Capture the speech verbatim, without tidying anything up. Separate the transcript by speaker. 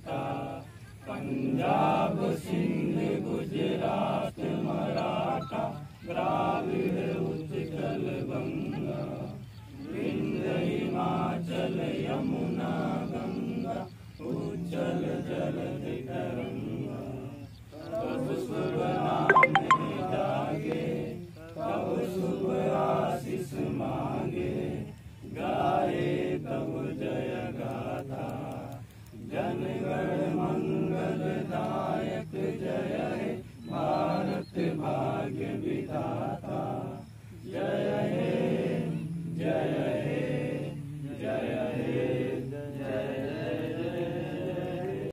Speaker 1: था। पंजाब सिंध गुजरात मराठा द्राविड़ उत्कल बंगा, विंध्य हिमाचल यमुना गंगा उज्जल जलधि तरंगा।